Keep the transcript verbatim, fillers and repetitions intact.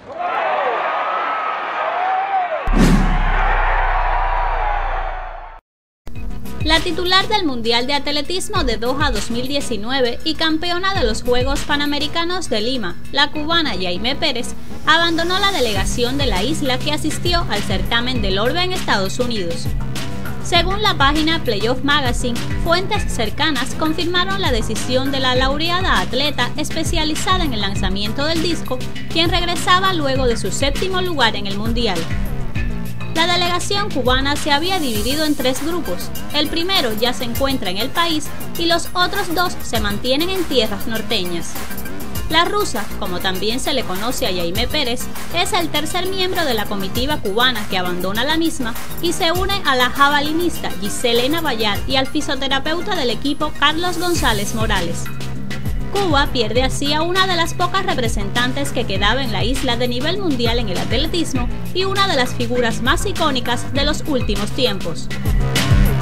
La titular del Mundial de Atletismo de Doha dos mil diecinueve y campeona de los Juegos Panamericanos de Lima, la cubana Yaimé Pérez, abandonó la delegación de la isla que asistió al certamen del Orbe en Estados Unidos. Según la página Playoff Magazine, fuentes cercanas confirmaron la decisión de la laureada atleta especializada en el lanzamiento del disco, quien regresaba luego de su séptimo lugar en el Mundial. La delegación cubana se había dividido en tres grupos. El primero ya se encuentra en el país y los otros dos se mantienen en tierras norteñas. La rusa, como también se le conoce a Yaimé Pérez, es el tercer miembro de la comitiva cubana que abandona la misma y se une a la jabalinista Giselena Bayar y al fisioterapeuta del equipo Carlos González Morales. Cuba pierde así a una de las pocas representantes que quedaba en la isla de nivel mundial en el atletismo y una de las figuras más icónicas de los últimos tiempos.